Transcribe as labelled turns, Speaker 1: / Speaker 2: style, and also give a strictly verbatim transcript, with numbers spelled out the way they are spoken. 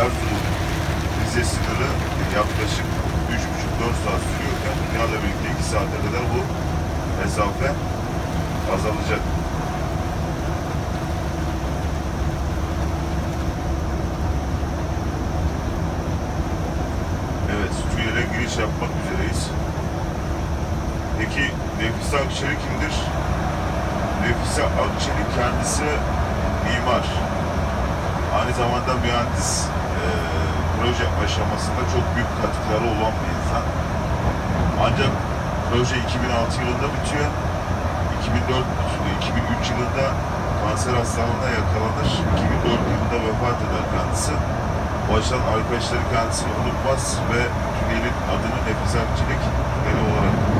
Speaker 1: Erzurum Rize sınırı yaklaşık üç buçuk dört saat sürüyorken dünyayla birlikte iki saate kadar bu mesafe azalacak. Evet, tünele giriş yapmak üzereyiz. Peki Nefise Akçeli kimdir? Nefise Akçeli kendisi mimar. Aynı zamanda mühendis. Ee, proje aşamasında çok büyük katkıları olan bir insan. Ancak proje iki bin altı yılında bitiyor. iki bin dört iki bin üç yılında kanser hastalığına yakalanır. iki bin dört yılında vefat eder kendisi. Bu açıdan arkadaşları kendisini unutmaz ve tünelin adını Nefise Akçeli tüneli olarak